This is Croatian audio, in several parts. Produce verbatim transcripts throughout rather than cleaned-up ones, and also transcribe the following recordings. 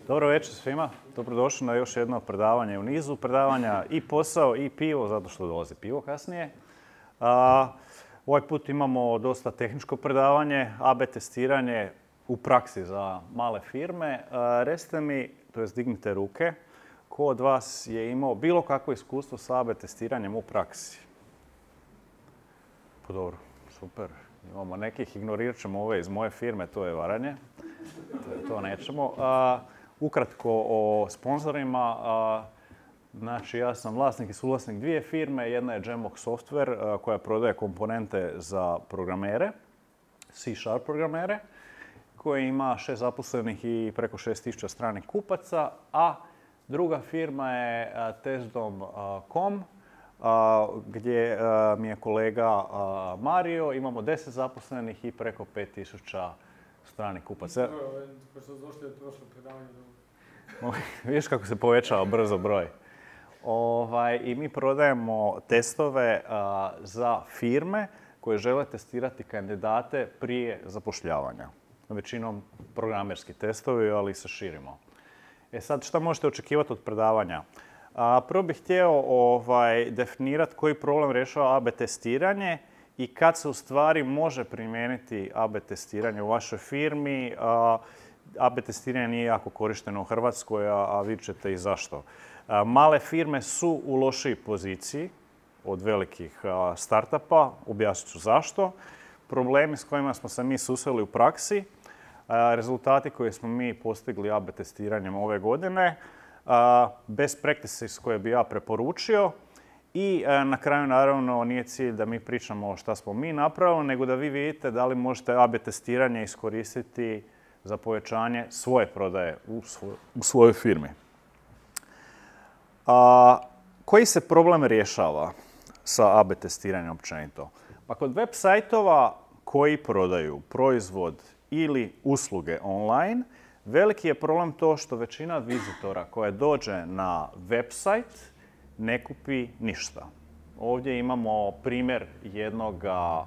Dobro večer svima, dobrodošli na još jedno predavanje u nizu predavanja i posao i pivo, zato što dolazi pivo kasnije. A, ovaj put imamo dosta tehničko predavanje, A B testiranje u praksi za male firme. A, recite mi, to jest dignite ruke, ko od vas je imao bilo kakvo iskustvo sa A B testiranjem u praksi? Pa dobro, super. Imamo nekih, ignorirat ćemo ove iz moje firme, to je varanje. To, to nećemo. A, ukratko o sponzorima. A, znači, ja sam vlasnik i suvlasnik dvije firme. Jedna je Jambox Software a, koja prodaje komponente za programere, C Sharp programere, koji ima šest zaposlenih i preko šest tisuća stranih kupaca. A druga firma je testdom dot com. Uh, gdje uh, mi je kolega uh, Mario, imamo deset zaposlenih i preko pet tisuća stranih kupaca. Vidiš kako se povećava brzo broj. Ovaj, I mi prodajemo testove uh, za firme koje žele testirati kandidate prije zapošljavanja. Većinom programerski testovi, ali se širimo. E sad, šta možete očekivati od predavanja? A, prvo bih htio ovaj, definirati koji problem rješava A B testiranje i kad se u stvari može primijeniti A B testiranje u vašoj firmi. A, A B testiranje nije jako korišteno u Hrvatskoj, a, a vidjet ćete i zašto. A, male firme su u lošiji poziciji od velikih a, startupa, objasnit ću zašto. Problemi s kojima smo se mi susreli u praksi, a, rezultati koje smo mi postigli A B testiranjem ove godine, Uh, best practices koje bi ja preporučio i uh, na kraju naravno nije cilj da mi pričamo šta smo mi napravili, nego da vi vidite da li možete A B testiranje iskoristiti za povećanje svoje prodaje u, svoj, u svojoj firmi. Uh, koji se problem rješava sa A B testiranjem općenito? Pa kod web sajtova koji prodaju proizvod ili usluge online, veliki je problem to što većina vizitora koja dođe na website ne kupi ništa. Ovdje imamo primjer jednog a,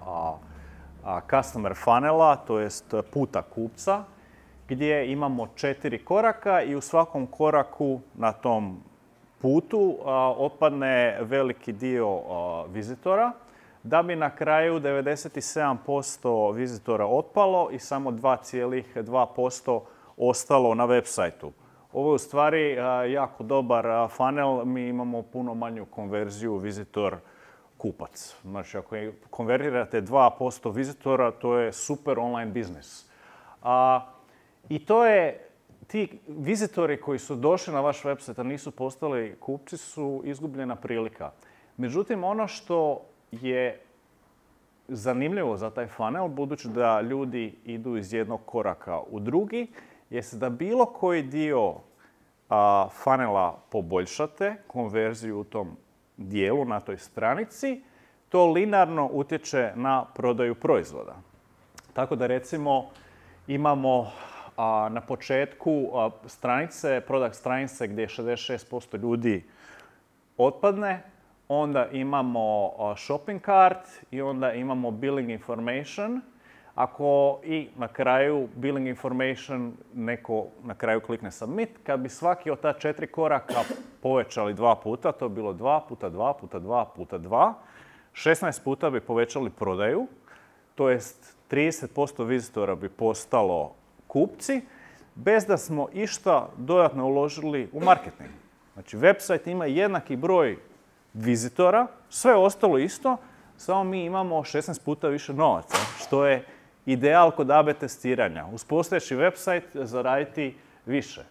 a, customer funnela, to jest puta kupca, gdje imamo četiri koraka i u svakom koraku na tom putu a, otpadne veliki dio a, vizitora, da bi na kraju devedeset sedam posto vizitora otpalo i samo dva zarez dva posto ostalo na web sajtu. Ovo je u stvari jako dobar funnel, mi imamo puno manju konverziju vizitor-kupac. Znači, ako konvertirate dva posto vizitora, to je super online biznis. A, I to je, ti vizitori koji su došli na vaš website, a nisu postali kupci, su izgubljena prilika. Međutim, ono što je zanimljivo za taj funnel, budući da ljudi idu iz jednog koraka u drugi, jeste da bilo koji dio a, funnela poboljšate, konverziju u tom dijelu, na toj stranici, to linearno utječe na prodaju proizvoda. Tako da recimo imamo a, na početku a, stranice, product stranice gdje šezdeset šest posto ljudi otpadne, onda imamo a, shopping cart i onda imamo billing information. Ako i na kraju billing information neko na kraju klikne submit, kad bi svaki od ta četiri koraka povećali dva puta, to bi bilo dva puta dva puta dva puta dva, šesnaest puta bi povećali prodaju, to jest trideset posto vizitora bi postalo kupci, bez da smo išta dodatno uložili u marketing. Znači, website ima jednaki broj vizitora, sve ostalo isto, samo mi imamo šesnaest puta više novaca, što je ideal kod A B testiranja. Uz postojeći website zaraditi više.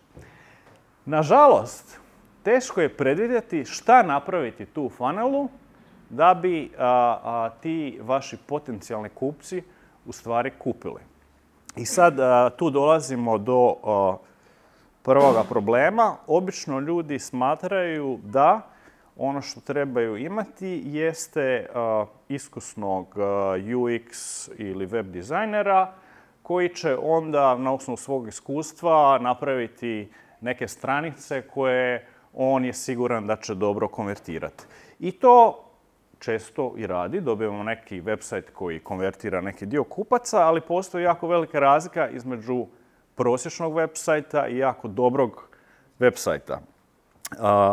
Nažalost, teško je predvidjeti šta napraviti tu u funnelu da bi a, a, ti vaši potencijalni kupci u stvari kupili. I sad a, tu dolazimo do a, prvoga problema. Obično ljudi smatraju da ono što trebaju imati jeste uh, iskusnog uh, U X ili web dizajnera koji će onda na osnovu svog iskustva napraviti neke stranice koje on je siguran da će dobro konvertirati. I to često i radi. Dobijemo neki website koji konvertira neki dio kupaca, ali postoji jako velika razlika između prosječnog web sajta i jako dobrog web sajta. Uh,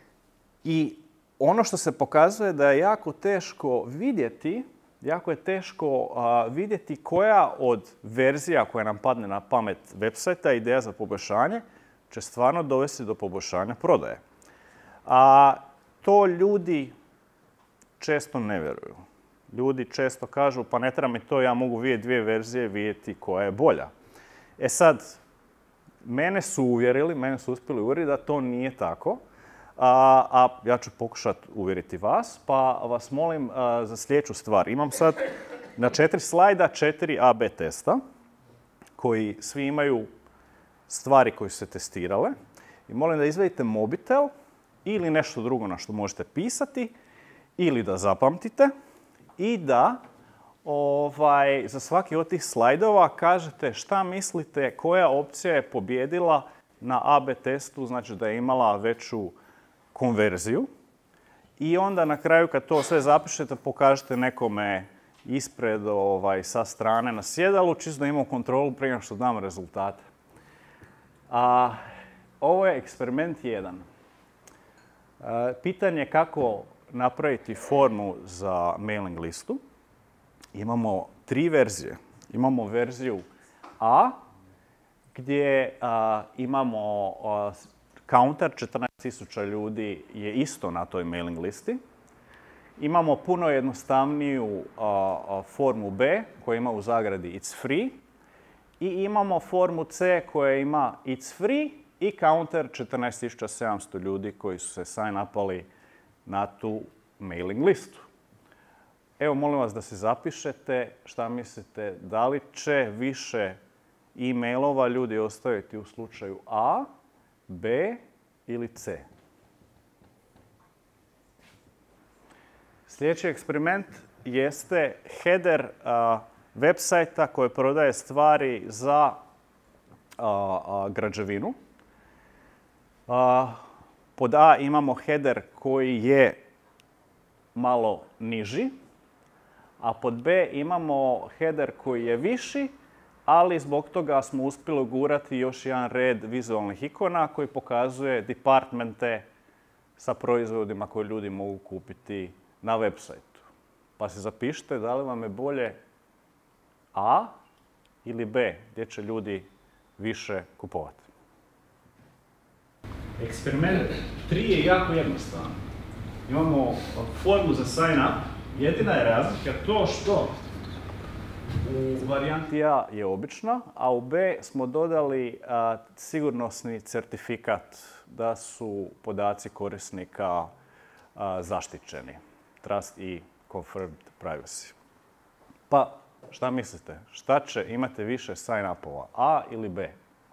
I ono što se pokazuje da je jako teško vidjeti, jako je teško uh, vidjeti koja od verzija koja nam padne na pamet web sajta, ideja za poboljšanje, će stvarno dovesti do poboljšanja prodaje. A to ljudi često ne vjeruju. Ljudi često kažu, pa ne treba mi to, ja mogu vidjeti dvije verzije, vidjeti koja je bolja. E sad, mene su uvjerili, mene su uspjeli uvjeriti da to nije tako, a, a ja ću pokušati uvjeriti vas, pa vas molim a, za sljedeću stvar. Imam sad na četiri slajda četiri A B testa, koji svi imaju stvari koje su se testirale. I molim da izvedite mobitel ili nešto drugo na što možete pisati, ili da zapamtite i da ovaj, za svaki od tih slajdova kažete šta mislite koja opcija je pobijedila na A B testu, znači da je imala veću konverziju. I onda na kraju kad to sve zapišete pokažete nekome ispred ovaj, sa strane na sjedalu, čisto da imamo kontrolu prije nego što dam rezultate. A, ovo je eksperiment jedan. A, pitanje je kako napraviti formu za mailing listu. Imamo tri verzije. Imamo verziju A, gdje a, imamo a, counter, četrnaest tisuća ljudi je isto na toj mailing listi. Imamo puno jednostavniju a, a, formu B, koja ima u zagradi It's free. I imamo formu C koja ima It's free i counter četrnaest tisuća sedamsto ljudi koji su se sign-upali na tu mailing listu. Evo, molim vas da se zapišete šta mislite, da li će više e-mailova ljudi ostaviti u slučaju A, B ili C. Sljedeći eksperiment jeste header a, web sajta koji prodaje stvari za a, a, građevinu. A, pod A imamo header koji je malo niži, a pod B imamo header koji je viši, ali zbog toga smo uspjeli ugurati još jedan red vizualnih ikona koji pokazuje departmente sa proizvodima koje ljudi mogu kupiti na web sajtu. Pa se zapišite da li vam je bolje A ili B, gdje će ljudi više kupovati. Eksperiment tri je jako jednostavan. Imamo formu za sign up. Jedina je razlika to što u varijanti A je obična, a u B smo dodali a, sigurnosni certifikat da su podaci korisnika a, zaštićeni. Trust i confirmed privacy. Pa, šta mislite? Šta će imate više sign-upova? A ili B?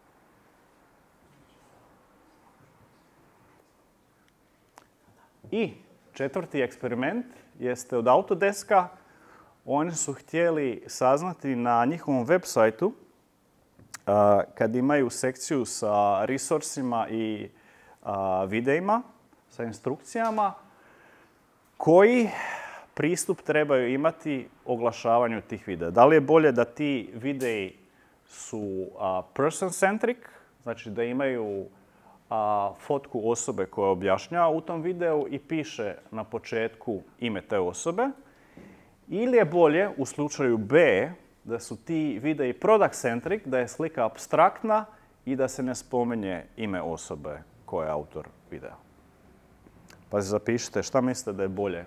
I četvrti eksperiment jeste od Autodeska. Oni su htjeli saznati na njihovom web sajtu, a, kad imaju sekciju sa resursima i a, videima, sa instrukcijama, koji pristup trebaju imati oglašavanju tih videa. Da li je bolje da ti videi su a, person-centric, znači da imaju a, fotku osobe koja objašnjava u tom videu i piše na početku ime te osobe, ili je bolje u slučaju B da su ti videi product-centric, da je slika apstraktna i da se ne spominje ime osobe koja je autor videa. Pa se zapišite šta mislite da je bolje,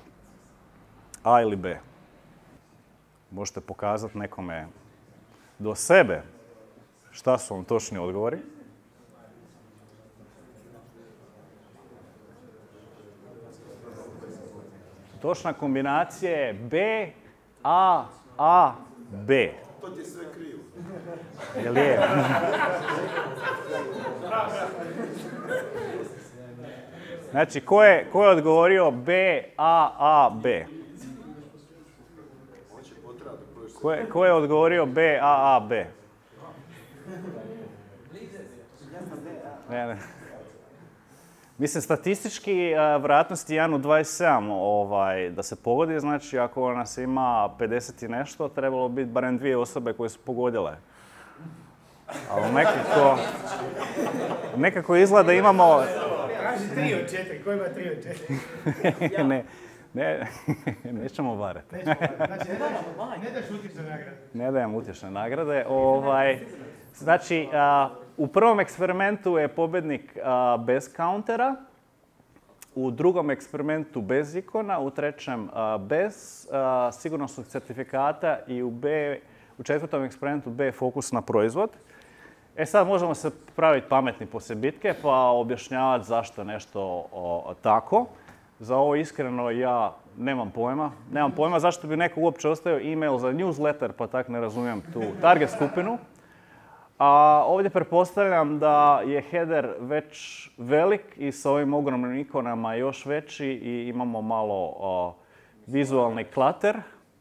A ili B. Možete pokazati nekome do sebe šta su vam točni odgovori. Točna kombinacija je B, A, A, B. To ti je sve krivo. Jel je? Znači, ko je, ko je odgovorio B, A, A, B? Ko je, ko je odgovorio B, A, A, B? Ne, ne. Mislim, statistički vjerojatnost je jedan u dvadeset sedam ovaj, da se pogodi, znači ako nas ima pedeset i nešto, trebalo biti barem dvije osobe koje su pogodile. ali nekako, nekako izgleda imamo... Traži tri od četiri, ko ima tri od četiri? ne, ne, nećemo varati. Nećemo varati, znači ne daš utješne nagrade. Ne dajem utješne nagrade. Ovaj, znači, a, u prvom eksperimentu je pobjednik a, bez countera, u drugom eksperimentu bez ikona, u trećem a, bez a, sigurnosnog certifikata i u, B, u četvrtom eksperimentu B fokus na proizvod. E sad možemo se praviti pametni poslije bitke pa objašnjavati zašto nešto o, tako. Za ovo iskreno ja nemam pojma. Nemam pojma zašto bi neko uopće ostavio e-mail za newsletter pa tak ne razumijem tu target skupinu. A ovdje pretpostavljam da je header već velik i sa ovim ogromnim ikonama još veći i imamo malo o, vizualni klater.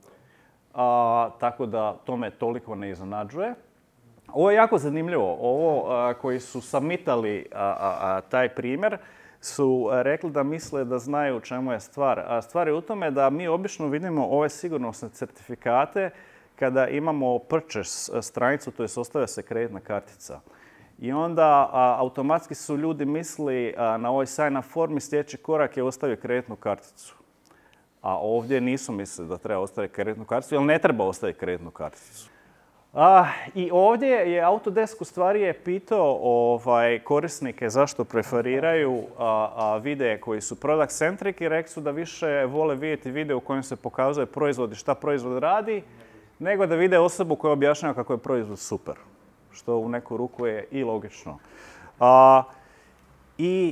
A, tako da to me toliko ne iznenađuje. Ovo je jako zanimljivo. Ovo a, koji su submitali a, a, a, taj primjer su rekli da misle da znaju u čemu je stvar. A stvar je u tome da mi obično vidimo ove sigurnosne certifikate kada imamo purchase stranicu, to je ostavlja se kreditna kartica. I onda a, automatski su ljudi misli a, na ovoj sign up formi sljedeći korak je ostaviti kreditnu karticu. A ovdje nisu mislili da treba ostaviti kreditnu karticu, jer ne treba ostaviti kreditnu karticu. A, I ovdje je Autodesk u stvari je pitao ovaj, korisnike zašto preferiraju a, a, videe koji su product centric i rekli su da više vole vidjeti video u kojem se pokazuje proizvod i šta proizvod radi, nego da vide osobu koja objašnjava kako je proizvod super. Što u neku ruku je i logično. A, I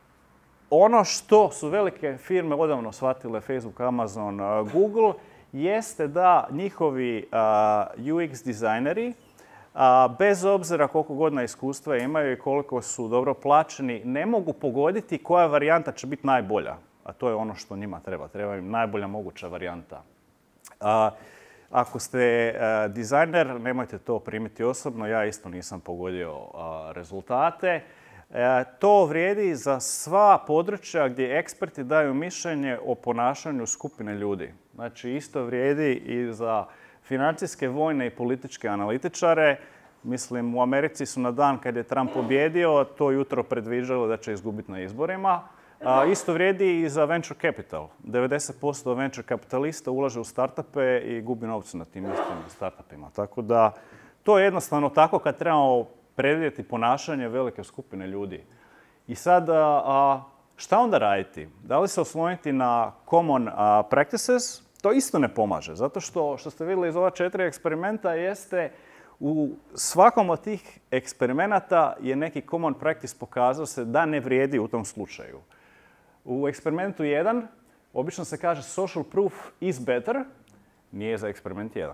ono što su velike firme odavno shvatile, Facebook, Amazon, Google, jeste da njihovi uh, U X dizajneri, uh, bez obzira koliko godina iskustva imaju i koliko su dobro plaćeni, ne mogu pogoditi koja varijanta će biti najbolja. A to je ono što njima treba. Treba im najbolja moguća varijanta. Uh, ako ste uh, dizajner, nemojte to primiti osobno. Ja isto nisam pogodio uh, rezultate. E, to vrijedi za sva područja gdje eksperti daju mišljenje o ponašanju skupine ljudi. Znači, isto vrijedi i za financijske, vojne i političke analitičare. Mislim, u Americi su na dan kad je Trump pobjedio, to jutro predviđalo da će izgubiti na izborima. A, isto vrijedi i za venture capital. devedeset posto venture kapitalista ulaže u startupe i gubi novce na tim istim startupima. Tako da, to je jednostavno tako kad trebamo predvidjeti ponašanje velike skupine ljudi. I sad, a, šta onda raditi? Da li se osloniti na common a, practices? To isto ne pomaže, zato što, što ste vidjeli iz ova četiri eksperimenta jeste u svakom od tih eksperimenata je neki common practice pokazao se da ne vrijedi u tom slučaju. U eksperimentu jedan obično se kaže social proof is better, nije za eksperiment jedan.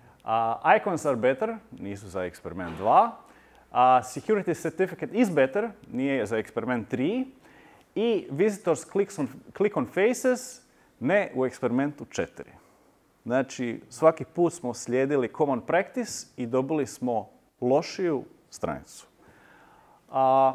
A, icons are better, nisu za eksperiment dva. A security certificate is better, nije za eksperiment tri. I visitors clicks on, click on faces, ne u eksperimentu četiri. Znači, svaki put smo slijedili common practice i dobili smo lošiju stranicu. A,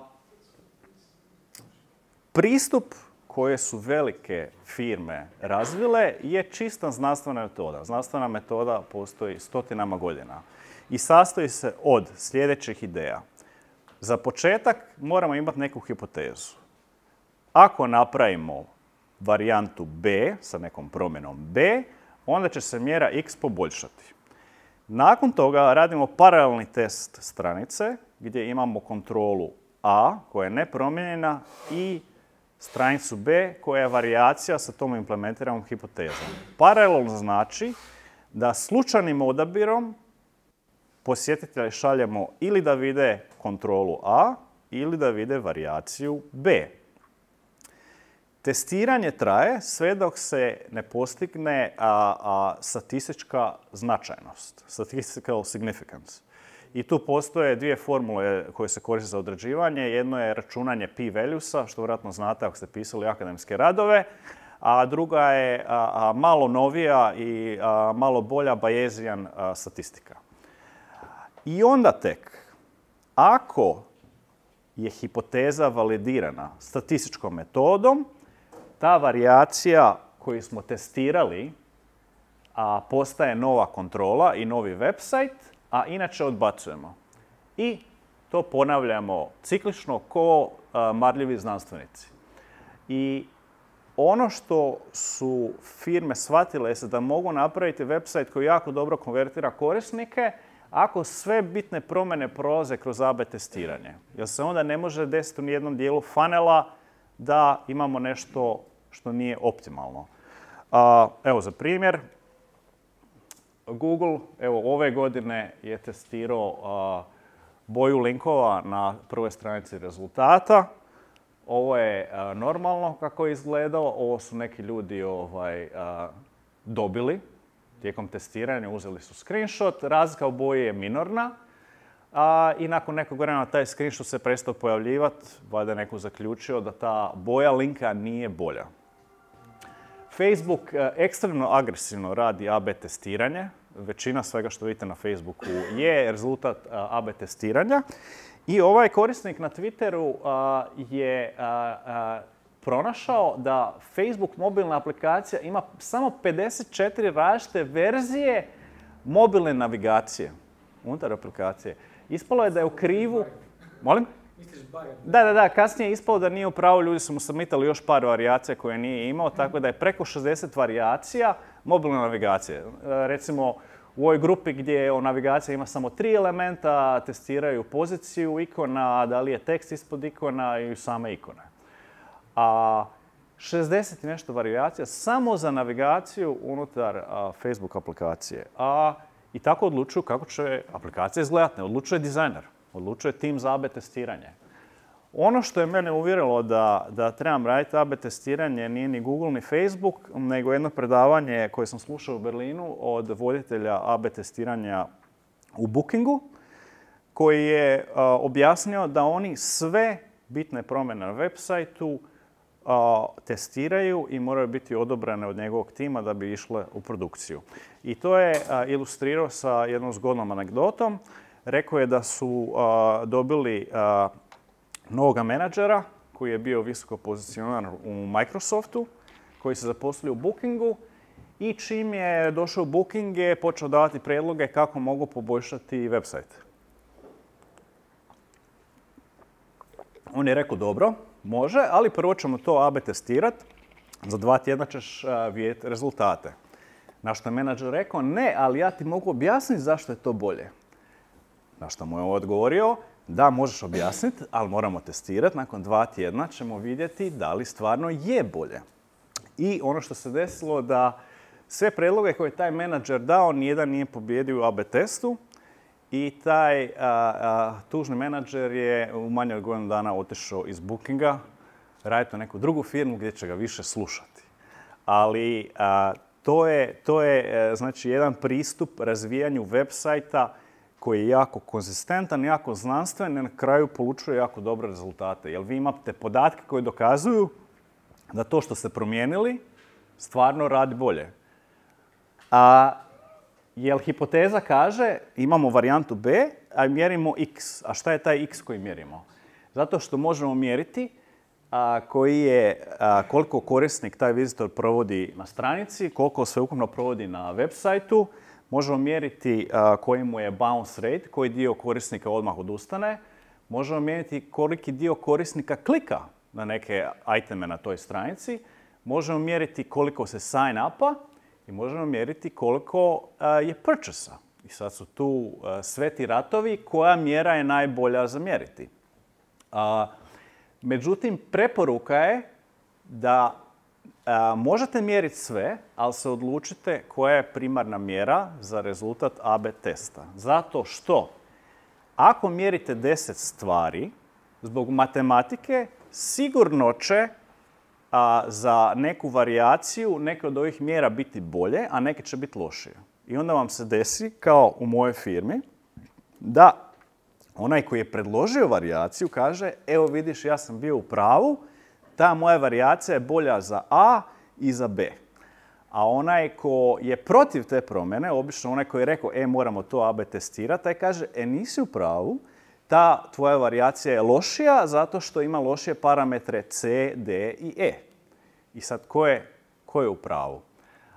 pristup koje su velike firme razvile je čista znanstvena metoda. Znanstvena metoda postoji stotinama godina. I sastoji se od sljedećih ideja. Za početak moramo imati neku hipotezu. Ako napravimo varijantu B sa nekom promjenom B, onda će se mjera X poboljšati. Nakon toga radimo paralelni test stranice gdje imamo kontrolu A koja je nepromijenjena i stranicu B koja je varijacija sa tom implementiranom hipotezom. Paralelno znači da slučajnim odabirom posjetitelji šaljemo ili da vide kontrolu A ili da vide varijaciju B. Testiranje traje sve dok se ne postigne a, a, statistička značajnost, statistical significance. I tu postoje dvije formule koje se koriste za određivanje. Jedno je računanje p-valuesa, što vjerojatno znate ako ste pisali akademske radove, a druga je a, a, malo novija i a, malo bolja Bayesian a, statistika. I onda tek, ako je hipoteza validirana statističkom metodom, ta varijacija koju smo testirali a, postaje nova kontrola i novi website, a inače odbacujemo. I to ponavljamo ciklično ko a, marljivi znanstvenici. I ono što su firme shvatile je da mogu napraviti website koji jako dobro konvertira korisnike ako sve bitne promjene prolaze kroz A B testiranje. Jer se onda ne može desiti u nijednom dijelu funnela da imamo nešto što nije optimalno. A, evo za primjer, Google evo, ove godine je testirao a, boju linkova na prvoj stranici rezultata. Ovo je a, normalno kako je izgledalo, ovo su neki ljudi ovaj, a, dobili tijekom testiranja, uzeli su screenshot, razlika u boji je minorna a, i nakon nekog vremena taj screenshot se prestao pojavljivati, valjda je neko zaključio da ta boja linka nije bolja. Facebook a, ekstremno agresivno radi A B testiranje, većina svega što vidite na Facebooku je rezultat a, A B testiranja. I ovaj korisnik na Twitteru a, je a, a, pronašao da Facebook mobilna aplikacija ima samo pedeset četiri različite verzije mobilne navigacije unutar aplikacije. Ispalo je da je u krivu... Molim? Da, da, da. Kasnije je ispalo da nije u pravu. Ljudi su mu submitali još par varijacija koje nije imao, tako da je preko šezdeset varijacija mobilne navigacije. Recimo, u ovoj grupi gdje navigacija ima samo tri elementa, testiraju poziciju ikona, da li je tekst ispod ikona i same ikone. A šezdeset i nešto varijacija samo za navigaciju unutar a, Facebook aplikacije. A, I tako odlučuju kako će aplikacija izgledati. Ne odlučuje dizajner, odlučuje tim za A B testiranje. Ono što je mene uvjerilo da, da trebam raditi A B testiranje nije ni Google ni Facebook, nego jedno predavanje koje sam slušao u Berlinu od voditelja A B testiranja u Bookingu, koji je a, objasnio da oni sve bitne promjene na web sajtu a, testiraju i moraju biti odobrene od njegovog tima da bi išle u produkciju. I to je a, ilustrirao sa jednom zgodnom anegdotom. Rekao je da su a, dobili a, novog menadžera koji je bio visoko pozicioniran u Microsoftu, koji se zaposlio u Bookingu i čim je došao u Booking je počeo davati prijedloge kako mogu poboljšati website. On je rekao dobro, može, ali prvo ćemo to A B testirati. Za dva tjedna ćeš vidjeti rezultate. Na što je menadžer rekao, ne, ali ja ti mogu objasniti zašto je to bolje. Na što mu je odgovorio, da, možeš objasniti, ali moramo testirati. Nakon dva tjedna ćemo vidjeti da li stvarno je bolje. I ono što se desilo da sve predloge koje je taj menadžer dao, nijedan nije pobijedio u A B testu. I taj a, a, tužni menadžer je u manje od godinu dana otišao iz Bookinga, raditi u neku drugu firmu gdje će ga više slušati. Ali a, to je, to je znači, jedan pristup razvijanju web sajta koji je jako konzistentan, jako znanstven i na kraju polučuje jako dobre rezultate. Jer vi imate podatke koji dokazuju da to što ste promijenili stvarno radi bolje. A jer hipoteza kaže imamo varijantu B, a mjerimo x. A šta je taj x koji mjerimo? Zato što možemo mjeriti a, koji je, a, koliko korisnik taj vizitor provodi na stranici, koliko sveukupno provodi na web sajtu. Možemo mjeriti a, koji mu je bounce rate, koji dio korisnika odmah odustane. Možemo mjeriti koliki dio korisnika klika na neke iteme na toj stranici. Možemo mjeriti koliko se sign upa i možemo mjeriti koliko a, je purchase-a. I sad su tu a, sve ti ratovi koja mjera je najbolja za mjeriti. A, međutim, preporuka je da a, možete mjeriti sve, ali se odlučite koja je primarna mjera za rezultat A B testa. Zato što ako mjerite deset stvari, zbog matematike sigurno će a, za neku varijaciju neke od ovih mjera biti bolje, a neke će biti lošije. I onda vam se desi, kao u mojoj firmi, da onaj koji je predložio varijaciju kaže, evo vidiš, ja sam bio u pravu, ta moja varijacija je bolja za A i za B. A onaj ko je protiv te promjene, obično onaj koji je rekao, e, moramo to A B testirati, taj kaže, e, nisi u pravu, ta tvoja varijacija je lošija zato što ima lošije parametre C, D i E. I sad, ko je, ko je u pravu?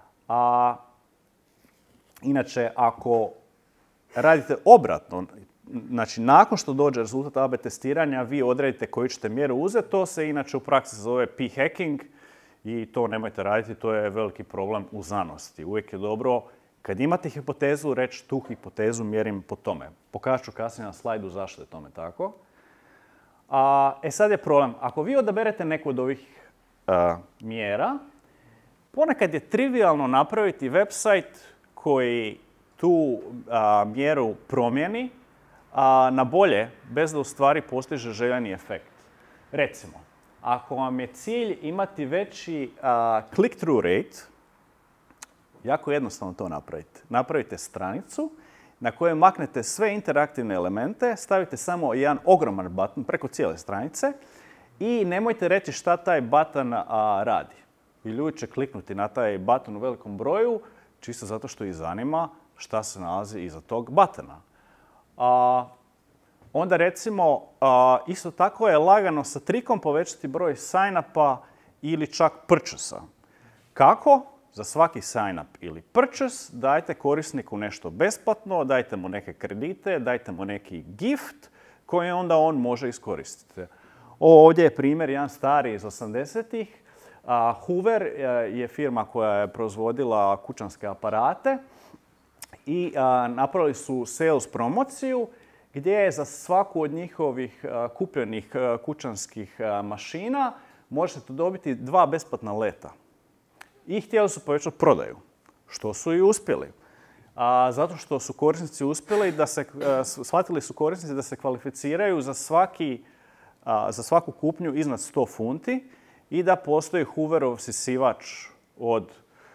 A, inače, ako radite obratno, znači, nakon što dođe rezultat A B testiranja, vi odredite koju ćete mjeru uzeti. To se inače u praksi zove p-hacking i to nemojte raditi, to je veliki problem u znanosti. Uvijek je dobro, kad imate hipotezu, reći tu hipotezu mjerim po tome. Pokažat ću kasnije na slajdu zašto je tome tako. A, e sad je problem. Ako vi odaberete neku od ovih a, mjera, ponekad je trivialno napraviti website koji tu a, mjeru promijeni a, na bolje, bez da u stvari postiže željeni efekt. Recimo, ako vam je cilj imati veći click-through rate, jako jednostavno to napravite. Napravite stranicu na kojoj maknete sve interaktivne elemente, stavite samo jedan ogroman button preko cijele stranice i nemojte reći šta taj button a, radi. I ljudi će kliknuti na taj button u velikom broju, čisto zato što ih zanima šta se nalazi iza tog buttona. A, onda recimo, a, isto tako je lagano sa trikom povećati broj sign-upa ili čak purchase-a. Kako? Za svaki sign-up ili purchase dajte korisniku nešto besplatno, dajte mu neke kredite, dajte mu neki gift koji onda on može iskoristiti. Ovdje je primjer jedan stari iz osamdesetih. Hoover je firma koja je proizvodila kućanske aparate i napravili su sales promociju gdje je za svaku od njihovih kupljenih kućanskih mašina možete dobiti dva besplatna leta. I htjeli su povećati prodaju, što su i uspjeli. A, zato što su korisnici uspjeli da se, a, shvatili su korisnici da se kvalificiraju za, svaki, a, za svaku kupnju iznad sto funti i da postoji Hooverov sisivač od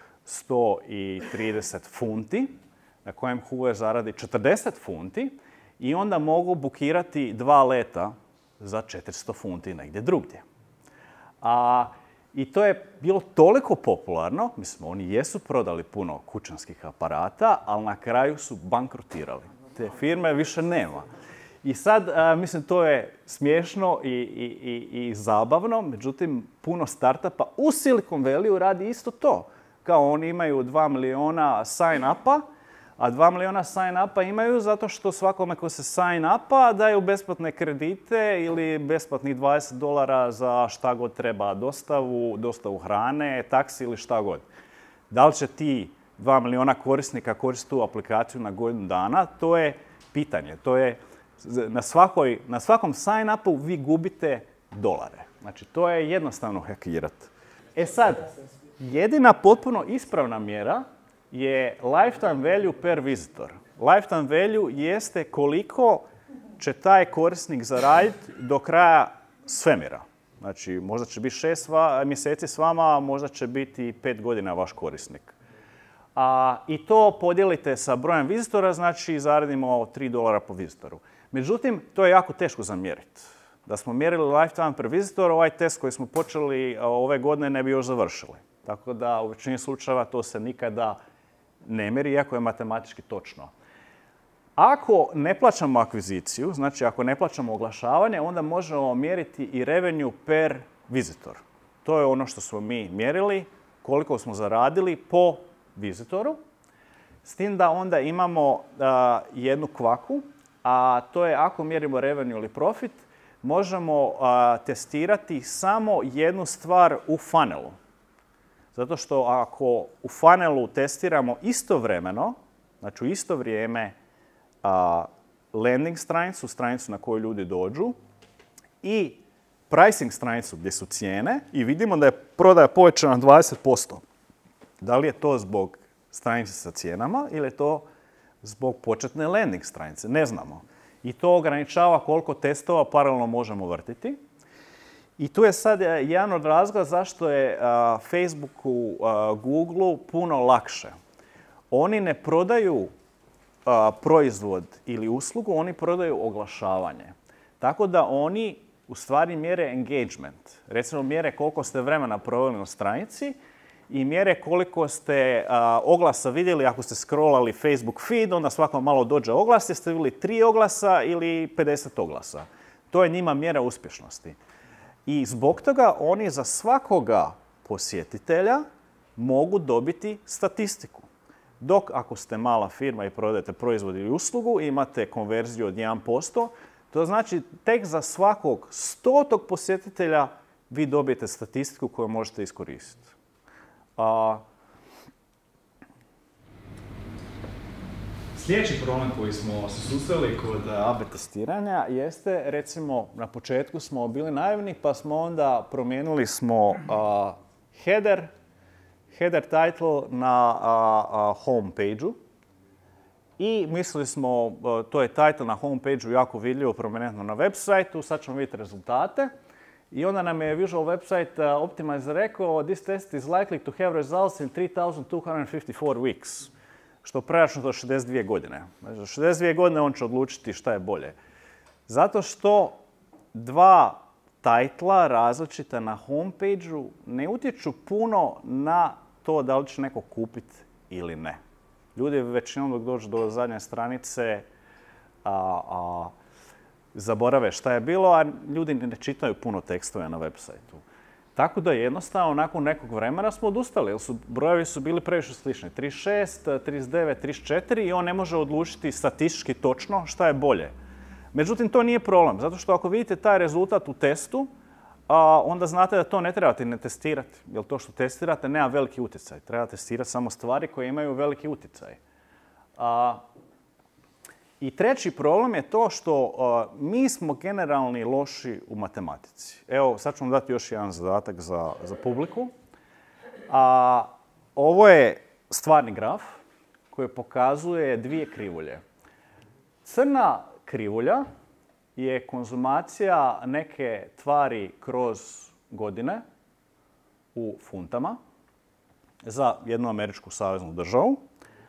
sto trideset funti, na kojem Hoover zaradi četrdeset funti i onda mogu bukirati dva leta za četiristo funti negdje drugdje. A, I to je bilo toliko popularno, mislim, oni jesu prodali puno kućanskih aparata, ali na kraju su bankrotirali. Te firme više nema. I sad, a, mislim, to je smiješno i, i, i, i zabavno, međutim, puno startupa u Silicon Valley radi isto to. Kao oni imaju dva milijuna sign-upa, a dva milijuna sign-upa imaju zato što svakome ko se sign-upa daju besplatne kredite ili besplatnih dvadeset dolara za šta god treba, dostavu, dostavu hrane, taksi ili šta god. Da li će ti dva milijuna korisnika koristiti tu aplikaciju na godinu dana, to je pitanje. To je, na, svakoj, na svakom sign-upu vi gubite dolare. Znači, to je jednostavno hakirati. E sad, jedina potpuno ispravna mjera je lifetime value per visitor. Lifetime value jeste koliko će taj korisnik zaraditi do kraja svemira. Znači, možda će biti šest mjeseci s vama, a možda će biti pet godina vaš korisnik. A, I to podijelite sa brojem vizitora, znači zaradimo tri dolara po vizitoru. Međutim, to je jako teško zamjeriti. Da smo mjerili lifetime per visitor, ovaj test koji smo počeli ove godine ne bi još završili. Tako da u većini slučajeva to se nikada ne mjeri, iako je matematički točno. Ako ne plaćamo akviziciju, znači ako ne plaćamo oglašavanje, onda možemo mjeriti i revenue per visitor. To je ono što smo mi mjerili, koliko smo zaradili po vizitoru. S tim da onda imamo uh, jednu kvaku, a to je ako mjerimo revenue ili profit, možemo uh, testirati samo jednu stvar u funnelu. Zato što ako u funnelu testiramo istovremeno, znači u isto vrijeme a, landing stranicu, stranicu na koju ljudi dođu i pricing stranicu gdje su cijene i vidimo da je prodaja povećana dvadeset posto. Da li je to zbog stranice sa cijenama ili je to zbog početne landing stranice? Ne znamo. I to ograničava koliko testova paralelno možemo vrtiti. I tu je sad jedan od razloga zašto je uh, Facebooku, uh, Googleu puno lakše. Oni ne prodaju uh, proizvod ili uslugu, oni prodaju oglašavanje. Tako da oni u stvari mjere engagement. Recimo mjere koliko ste vremena proveli na stranici i mjere koliko ste uh, oglasa vidjeli ako ste scrollali Facebook feed, onda svako malo dođe oglas, jeste vidjeli tri oglasa ili pedeset oglasa. To je njima mjera uspješnosti. I zbog toga oni za svakoga posjetitelja mogu dobiti statistiku. Dok ako ste mala firma i prodajete proizvod ili uslugu, imate konverziju od jedan posto, to znači tek za svakog stotog posjetitelja vi dobijete statistiku koju možete iskoristiti. A... Sljedeći problem koji smo se susreli kod A B testiranja jeste, recimo, na početku smo bili naivni pa smo onda promijenili smo a, header, header title na a, a, home page-u i mislili smo, a, to je title na home page-u jako vidljivo, prominentno na web sajtu, sad ćemo vidjeti rezultate. I onda nam je Visual Website Optimizer rekao this test is likely to have results in three thousand two hundred fifty-four weeks, što preračno do šezdeset dvije godine. Znači, do šezdeset dvije godine on će odlučiti šta je bolje. Zato što dva titla različita na homepage-u ne utječu puno na to da li će neko kupiti ili ne. Ljudi većinom dok dođu do zadnje stranice a, a, zaborave šta je bilo, a ljudi ne čitaju puno tekstove na web sajtu. Tako da jednostavno nakon nekog vremena smo odustali, jer su, brojevi su bili previše slični. trideset šest, trideset devet, trideset četiri i on ne može odlučiti statistički točno šta je bolje. Međutim, to nije problem, zato što ako vidite taj rezultat u testu, a, onda znate da to ne trebate ne testirati, jer to što testirate nema veliki utjecaj. Treba testirati samo stvari koje imaju veliki utjecaj. A, I treći problem je to što uh, mi smo generalni loši u matematici. Evo, sad ću vam dati još jedan zadatak za, za publiku. A, ovo je stvarni graf koji pokazuje dvije krivulje. Crna krivulja je konzumacija neke tvari kroz godine u funtama za jednu američku saveznu državu,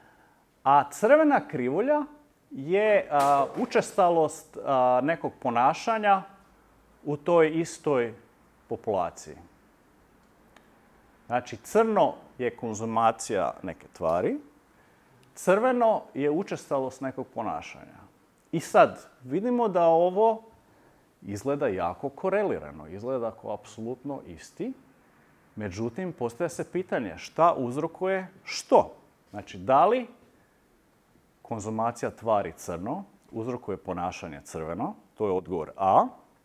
a crvena krivulja je uh, učestalost uh, nekog ponašanja u toj istoj populaciji. Znači, crno je konzumacija neke tvari, crveno je učestalost nekog ponašanja. I sad, vidimo da ovo izgleda jako korelirano, izgleda kao apsolutno isti. Međutim, postavlja se pitanje šta uzrokuje što? Znači, da li konzumacija tvari crno uzrokuje ponašanje crveno, to je odgovor A.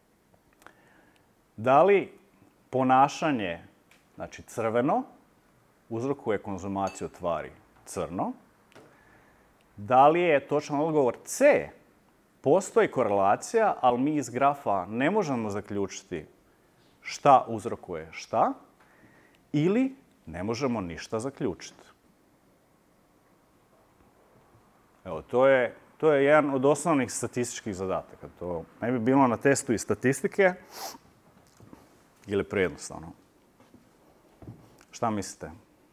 Da li ponašanje, znači crveno, uzrokuje konzumaciju tvari crno? Da li je točan odgovor C? Postoji korelacija, ali mi iz grafa ne možemo zaključiti šta uzrokuje šta, ili ne možemo ništa zaključiti. Evo, to je, to je jedan od osnovnih statističkih zadataka. To ne bi bilo na testu iz statistike ili prejednostavno. Šta mislite?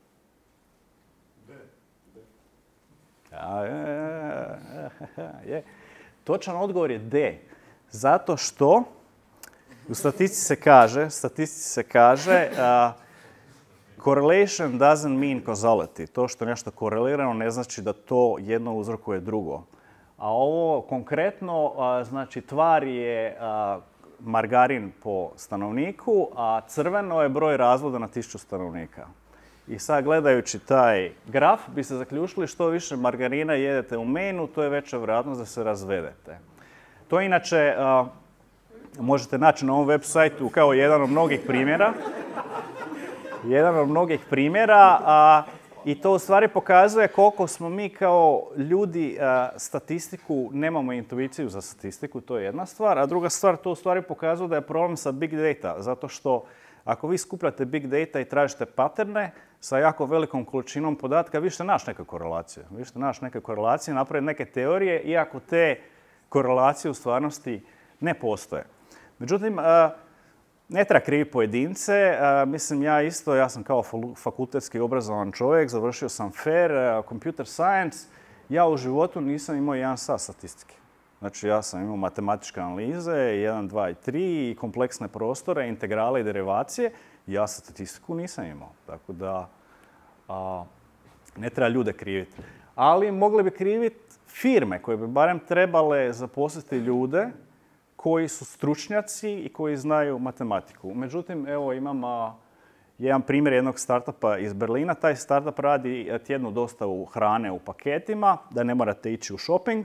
Ja, je, je, je. Točan odgovor je D. Zato što u statistici se kaže, statistici se kaže uh, correlation doesn't mean causality. To što je nešto korelirano ne znači da to jedno uzrokuje drugo. A ovo konkretno, znači tvar je margarin po stanovniku, a crveno je broj razvoda na tisuću stanovnika. I sad gledajući taj graf bi se zaključili što više margarina jedete u Maine-u, to je veća vjerojatnost da se razvedete. To inače možete naći na ovom web sajtu kao jedan od mnogih primjera. Jedan od mnogih primjera a, i to u stvari pokazuje koliko smo mi kao ljudi a, statistiku, nemamo intuiciju za statistiku, to je jedna stvar, a druga stvar to u stvari pokazuje da je problem sa big data, zato što ako vi skupljate big data i tražite paterne sa jako velikom količinom podatka, vi ćete naći neke korelacije. Vi ćete naći neke korelacije, napraviti neke teorije, iako te korelacije u stvarnosti ne postoje. Međutim, a, ne treba kriviti pojedince, uh, mislim ja isto, ja sam kao fakultetski obrazovan čovjek, završio sam F E R, uh, Computer Science, ja u životu nisam imao jedan sat statistike. Znači ja sam imao matematičke analize, jedan, dva i tri, i kompleksne prostore, integrale i derivacije, i ja statistiku nisam imao. Tako da uh, ne treba ljude kriviti. Ali mogli bi kriviti firme koje bi barem trebale zaposliti ljude koji su stručnjaci i koji znaju matematiku. Međutim, evo imam a, jedan primjer jednog startupa iz Berlina. Taj startup radi tjednu dostavu hrane u paketima, da ne morate ići u shopping.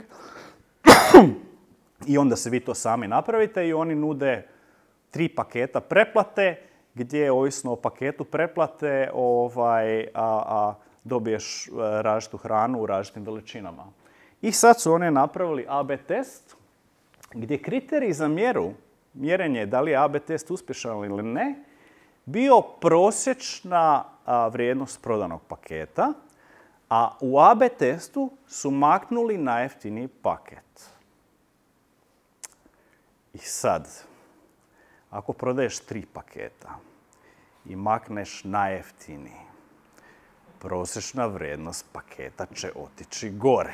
I onda se vi to sami napravite i oni nude tri paketa preplate, gdje ovisno o paketu preplate ovaj, a, a, dobiješ različitu hranu u različitim veličinama. I sad su oni napravili A B test, gdje kriterij za mjeru, mjerenje da li je A B test uspješan ili ne, bio prosječna a, vrijednost prodanog paketa, a u A B testu su maknuli najjeftiniji paket. I sad, ako prodaješ tri paketa i makneš najjeftiniji, prosječna vrijednost paketa će otići gore.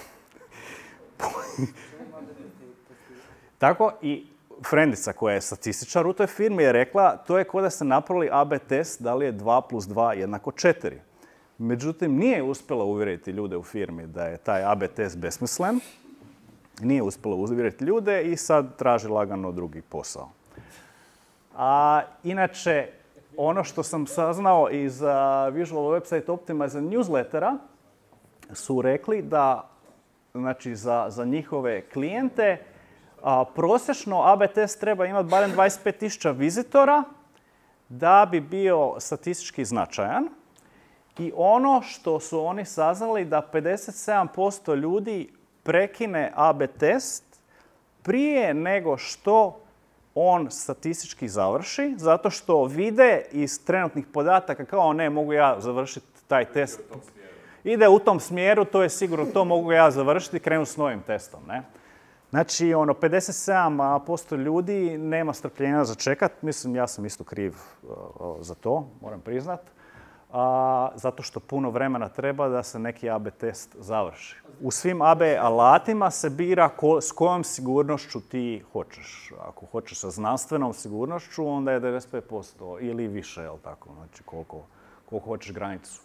Tako i frendica koja je statističar u toj firmi je rekla to je kao da ste napravili A B test da li je dva plus dva jednako četiri. Međutim, nije uspjela uvjeriti ljude u firmi da je taj A B test besmislen. Nije uspjela uvjeriti ljude i sad traži lagano drugi posao. A, inače, ono što sam saznao iz uh, Visual Website Optimizer newslettera su rekli da znači, za, za njihove klijente a, prosječno A B test treba imati barem dvadeset pet tisuća vizitora da bi bio statistički značajan. I ono što su oni saznali da pedeset sedam posto ljudi prekine A B test prije nego što on statistički završi, zato što vide iz trenutnih podataka kao ne, mogu ja završiti taj test. Ide u tom smjeru, to je sigurno, to mogu ja završiti i krenu s novim testom. Ne? Znači, ono, pedeset sedam posto ljudi nema strpljenja za čekat. Mislim, ja sam isto kriv uh, za to, moram priznat. Uh, zato što puno vremena treba da se neki A B test završi. U svim A B alatima se bira ko, s kojom sigurnošću ti hoćeš. Ako hoćeš sa znanstvenom sigurnošću, onda je devedeset pet posto ili više, jel tako? Znači, koliko, koliko hoćeš granicu.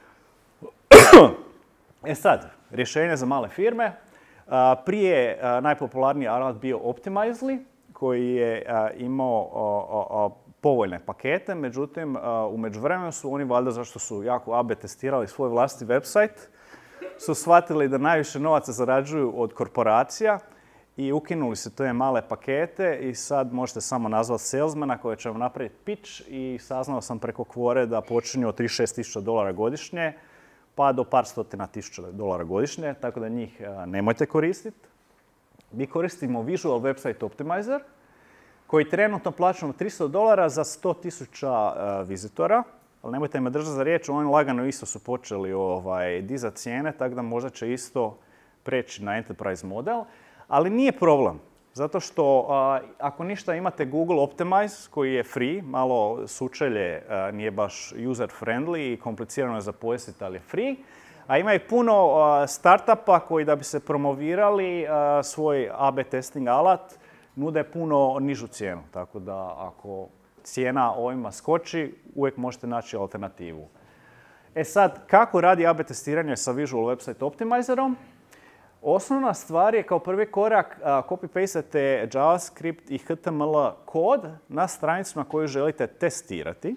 E sad, rješenje za male firme. Uh, prije je uh, najpopularniji alat bio Optimizely, koji je uh, imao uh, uh, uh, povoljne pakete, međutim, uh, u međuvremenu su oni, valjda zašto su jako A B testirali svoj vlastiti website, su shvatili da najviše novaca zarađuju od korporacija i ukinuli su te male pakete i sad možete samo nazvati salesmana koji će vam napraviti pitch i saznao sam preko Quore da počinju od trideset šest tisuća dolara godišnje pa do par stotina tisuća dolara godišnje, tako da njih uh, nemojte koristiti. Mi koristimo Visual Website Optimizer, koji trenutno plaćamo tristo dolara za sto tisuća uh, vizitora, ali nemojte me držati za riječ, oni lagano isto su počeli ovaj, dizati cijene, tako da možda će isto preći na enterprise model, ali nije problem. Zato što uh, ako ništa imate Google Optimize koji je free, malo sučelje, uh, nije baš user friendly i komplicirano je za pojasniti, ali je free. A ima i puno uh, startupa koji da bi se promovirali uh, svoj A B testing alat nude puno nižu cijenu. Tako da ako cijena ovima skoči, uvijek možete naći alternativu. E sad, kako radi A B testiranje sa Visual Website Optimizerom? Osnovna stvar je kao prvi korak copy-pastate JavaScript i H T M L kod na stranicu na koju želite testirati.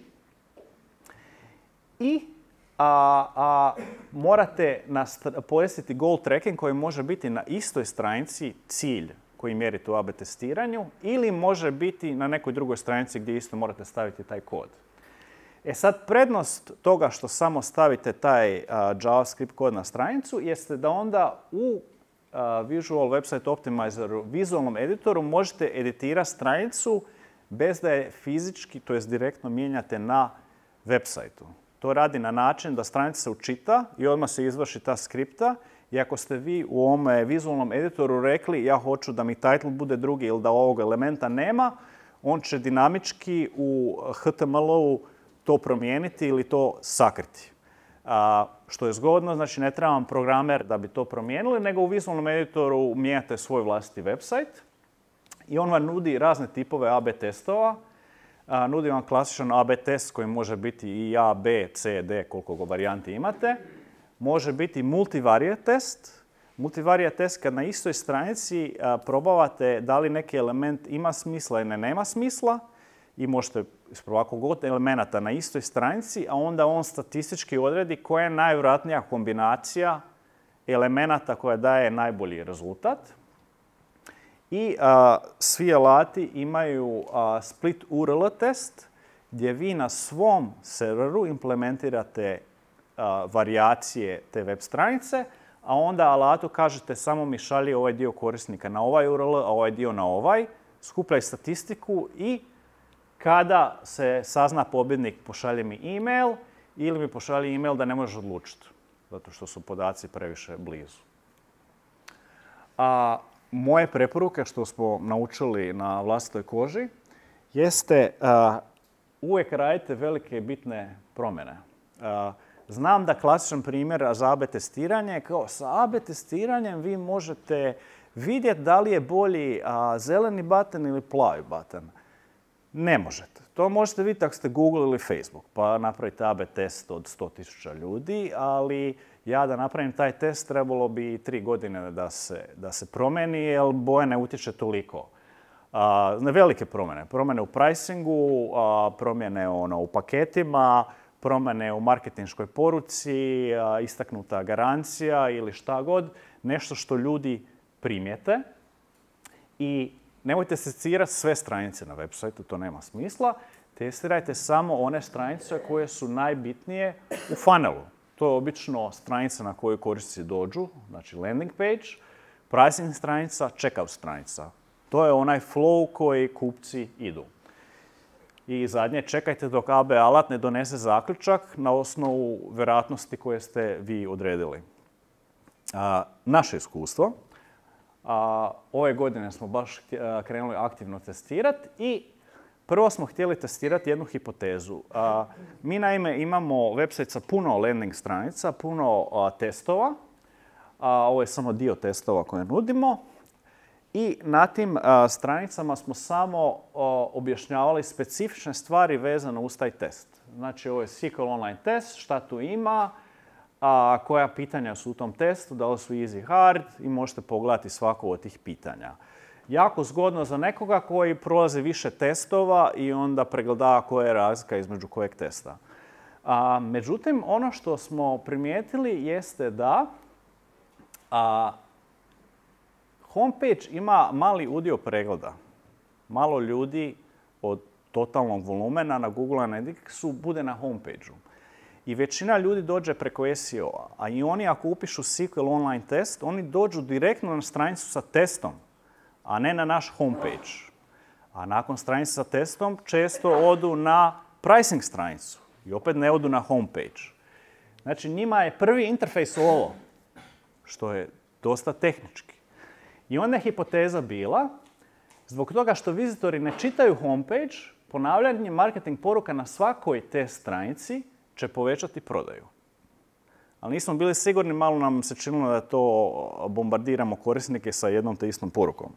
I a, a, morate pojasniti goal tracking koji može biti na istoj stranici cilj koji mjerite u A B testiranju ili može biti na nekoj drugoj stranici gdje isto morate staviti taj kod. E sad, prednost toga što samo stavite taj uh, JavaScript kod na stranicu jeste da onda u uh, Visual Website Optimizeru, vizualnom editoru, možete editirati stranicu bez da je fizički, to jest direktno mijenjate na websajtu. To radi na način da stranica se učita i odmah se izvrši ta skripta. I ako ste vi u ovome vizualnom editoru rekli ja hoću da mi title bude drugi ili da ovog elementa nema, on će dinamički u H T M L-u to promijeniti ili to sakriti. A, što je zgodno, znači ne treba vam programer da bi to promijenili, nego u vizualnom editoru mijenjate svoj vlastiti website i on vam nudi razne tipove A B testova. A, nudi vam klasičan A B test koji može biti i A, B, C, D, koliko go varijanti imate. Može biti multivariate test. Multivariate test kad na istoj stranici a, probavate da li neki element ima smisla ili ne nema smisla. i možete isprobati god elemenata na istoj stranici, a onda on statistički odredi koja je najvjerojatnija kombinacija elemenata koja daje najbolji rezultat. I a, svi alati imaju a, split U R L test gdje vi na svom serveru implementirate a, varijacije te web stranice, a onda alatu kažete samo mi šalji ovaj dio korisnika na ovaj U R L, a ovaj dio na ovaj, skupljaj statistiku i kada se sazna pobjednik pošalje mi e-mail ili mi pošalje e-mail da ne možeš odlučiti, zato što su podaci previše blizu. A moje preporuke što smo naučili na vlastitoj koži jeste uh, uvijek radite velike i bitne promjene. Uh, znam da klasičan primjer za A B testiranje, kao sa A B testiranjem vi možete vidjeti da li je bolji uh, zeleni button ili plavi button. Ne možete. To možete vidjeti ako ste Google ili Facebook, pa napravite A B test od sto tisuća ljudi, ali ja da napravim taj test trebalo bi tri godine da se, da se promijeni, jer boja ne utječe toliko. A, velike promjene. Promjene u pricingu, a, promjene ono, u paketima, promjene u marketinškoj poruci, a, istaknuta garancija ili šta god. Nešto što ljudi primijete. I nemojte testirati sve stranice na web sajtu, to nema smisla. Testirajte samo one stranice koje su najbitnije u funnelu. To je obično stranica na koju korisnici dođu, znači landing page, pricing stranica, checkout stranica. To je onaj flow koji kupci idu. I zadnje, čekajte dok A B alat ne donese zaključak na osnovu vjerojatnosti koje ste vi odredili. A, naše iskustvo. A, ove godine smo baš krenuli aktivno testirati i prvo smo htjeli testirati jednu hipotezu. A, mi naime imamo website sa puno landing stranica, puno a, testova. A, ovo je samo dio testova koje nudimo. I na tim a, stranicama smo samo a, objašnjavali specifične stvari vezane uz taj test. Znači ovo je S Q L online test, šta tu ima, a, koja pitanja su u tom testu, da li su easy, hard i možete pogledati svako od tih pitanja. Jako zgodno za nekoga koji prolazi više testova i onda pregledava koja je razlika između kojeg testa. A, međutim, ono što smo primijetili jeste da a, homepage ima mali udio pregleda. Malo ljudi od totalnog volumena na Google Analyticsu bude na homepageu. I većina ljudi dođe preko S E O-a. A i oni ako upišu S Q L online test, oni dođu direktno na stranicu sa testom, a ne na naš homepage. A nakon stranice sa testom često odu na pricing stranicu i opet ne odu na homepage. Znači njima je prvi interfejs ovo, što je dosta tehnički. I onda je hipoteza bila, zbog toga što vizitori ne čitaju homepage, ponavljanje marketing poruka na svakoj test stranici će povećati prodaju. Ali nismo bili sigurni, malo nam se činilo da to bombardiramo korisnike sa jednom te istom porukom.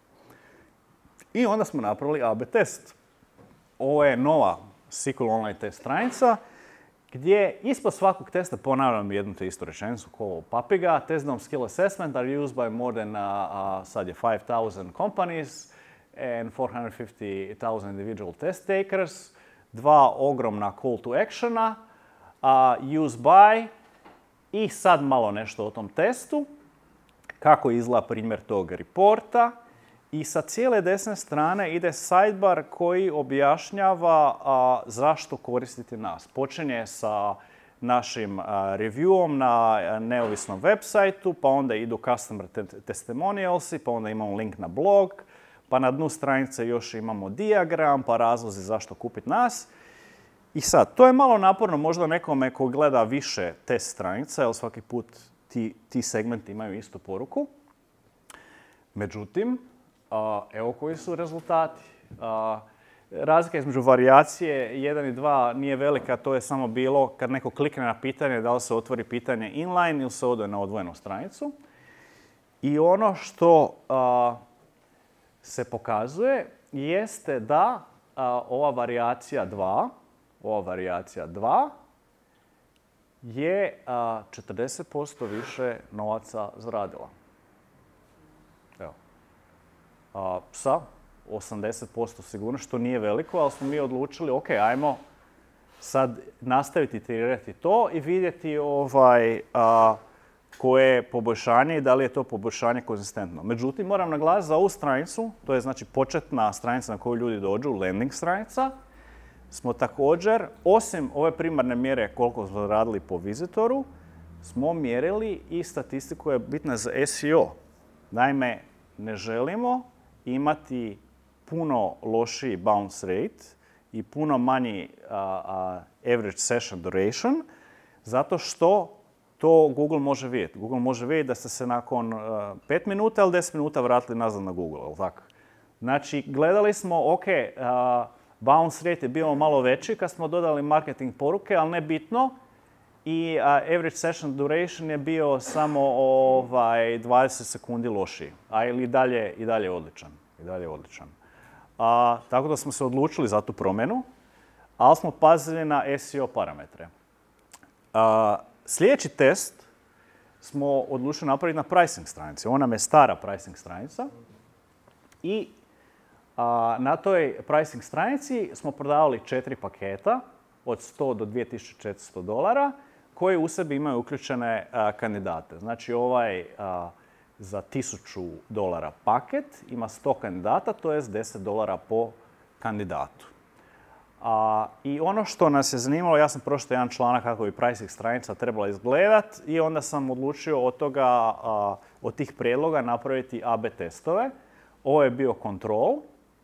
I onda smo napravili A B test. Ovo je nova S Q L online test stranica gdje ispod svakog testa ponavljam jednu te istu rečenicu kao papiga. Test dom skill assessment are used by more than uh, uh, sad je five thousand companies and four hundred fifty thousand individual test takers. Dva ogromna call to actiona, uh, use by i sad malo nešto o tom testu. Kako izgleda primjer tog reporta. I sa cijele desne strane ide sidebar koji objašnjava a, zašto koristiti nas. Počinje sa našim a, reviewom na a, neovisnom web sajtu, pa onda idu customer testimonialsi, pa onda imamo link na blog, pa na dnu stranice još imamo dijagram, pa razlozi zašto kupiti nas. I sad, to je malo naporno možda nekome ko gleda više test stranica, jer svaki put ti, ti segmenti imaju istu poruku. Međutim, Uh, evo koji su rezultati. Uh, razlika između varijacije jedan i dva nije velika, to je samo bilo kad neko klikne na pitanje da li se otvori pitanje inline ili se ode na odvojenu stranicu. I ono što uh, se pokazuje jeste da uh, ova varijacija dva, ova varijacija dva je uh, četrdeset posto više novaca zaradila. Evo. A, sa osamdeset posto sigurno, što nije veliko, ali smo mi odlučili, ok, ajmo sad nastaviti iterirati to i vidjeti ovaj, a, koje je poboljšanje i da li je to poboljšanje konzistentno. Međutim, moram naglasiti za ovu stranicu, to je znači početna stranica na koju ljudi dođu, landing stranica, smo također, osim ove primarne mjere koliko smo radili po vizitoru, smo mjerili i statistiku koja je bitna za S E O. Naime, ne želimo imati puno lošiji bounce rate i puno manji uh, uh, average session duration, zato što to Google može vidjeti. Google može vidjeti da ste se nakon uh, pet minuta ili deset minuta vratili nazad na Google, ali tako? Znači, gledali smo, ok, uh, bounce rate je bio malo veći kad smo dodali marketing poruke, ali ne bitno. I uh, average session duration je bio samo ovaj, dvadeset sekundi lošiji, a ili dalje, i dalje odličan. I dalje odličan. A, tako da smo se odlučili za tu promjenu, ali smo pazili na S E O parametre. A, sljedeći test smo odlučili napraviti na pricing stranici. Ona nam je stara pricing stranica i a, na toj pricing stranici smo prodavali četiri paketa od sto do dvije tisuće četiristo dolara koji u sebi imaju uključene a, kandidate. Znači ovaj a, za tisuću dolara paket ima sto kandidata, to je deset dolara po kandidatu. A, I ono što nas je zanimalo, ja sam pročitao jedan članak kako bi pricing stranica trebala izgledat i onda sam odlučio od toga, a, od tih prijedloga napraviti A B testove. Ovo je bio kontrol.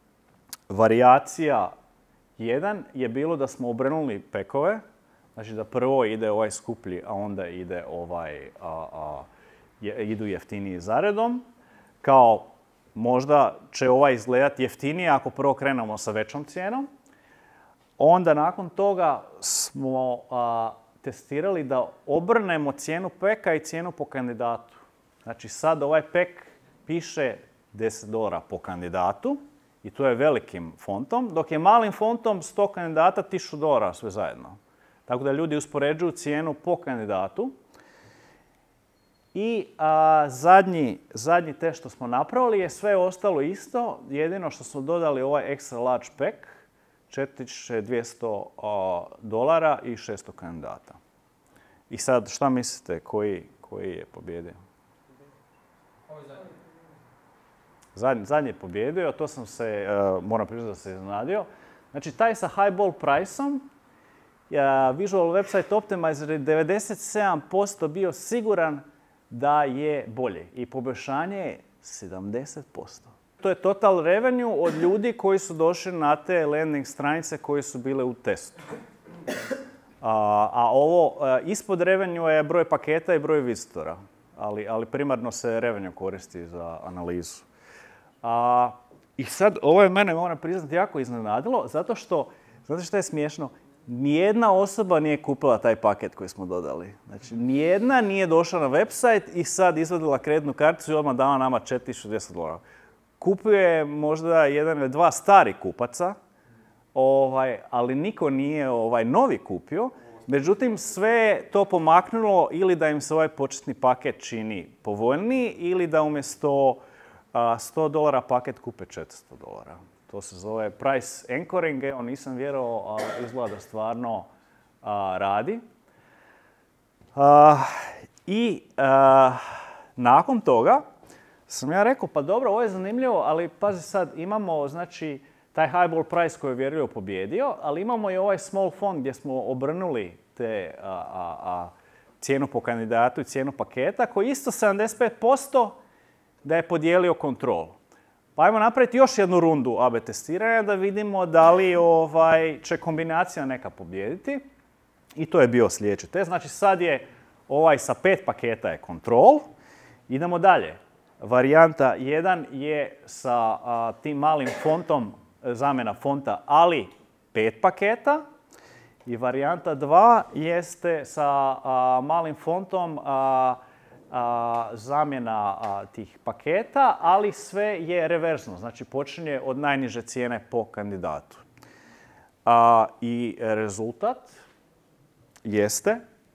Varijacija jedan je bilo da smo obrnuli pekove, znači da prvo ide ovaj skuplji, a onda ide ovaj, a, a, je, idu jeftiniji zaredom. Kao možda će ovaj izgledati jeftinije ako prvo krenemo sa većom cijenom. Onda nakon toga smo a, testirali da obrnemo cijenu peka i cijenu po kandidatu. Znači sad ovaj pek piše deset dolara po kandidatu i to je velikim fontom, dok je malim fontom sto kandidata tisuću dolara sve zajedno. Tako da ljudi uspoređuju cijenu po kandidatu. I a, zadnji, zadnji test što smo napravili je sve ostalo isto, jedino što smo dodali ovaj extra large pack, četiri tisuće dvjesto dolara i šesto kandidata. I sad šta mislite, koji, koji je pobjedio? Zadnji, zadnji je pobjedio, to sam se, uh, moram priznati da se iznenadio. Znači, taj sa highball price-om, uh, Visual Website Optimizer je devedeset sedam posto bio siguran da je bolje i poboljšanje je sedamdeset posto. To je total revenue od ljudi koji su došli na te landing stranice koje su bile u testu. A, a ovo a, ispod revenue je broj paketa i broj vizitora, ali, ali primarno se revenue koristi za analizu. A, I sad, ovo je mene, moram priznati, jako iznenadilo, zato što, znate što je smiješno? Nijedna osoba nije kupila taj paket koji smo dodali. Znači, nijedna nije došla na website i sad izvadila kreditnu karticu i odmah dala nama četiri tisuće dvjesto dolara. Kupio je možda jedan ili dva stari kupaca, ovaj, ali niko nije ovaj, novi kupio. Međutim, sve je to pomaknulo ili da im se ovaj početni paket čini povoljniji ili da umjesto a, sto dolara paket kupe četiristo dolara. To se zove price anchoring, evo nisam vjerovao, ali izgleda da stvarno a, radi. A, I a, nakon toga sam ja rekao, pa dobro, ovo je zanimljivo, ali pazi sad, imamo znači taj highball price koji je vjerujem pobjedio, ali imamo i ovaj small font gdje smo obrnuli te a, a, a, cijenu po kandidatu i cijenu paketa, koji isto sedamdeset pet posto da je podijelio kontrol. Pa ajmo napraviti još jednu rundu A B testiranja da vidimo da li ovaj, će kombinacija neka pobijediti. I to je bio sljedeći test. Znači sad je ovaj sa pet paketa je kontrol. Idemo dalje. Varijanta jedan je sa a, tim malim fontom, zamjena fonta, ali pet paketa. I varijanta dva jeste sa a, malim fontom, a, a, zamjena a, tih paketa, ali sve je reverzno. Znači počinje od najniže cijene po kandidatu. A, I rezultat jeste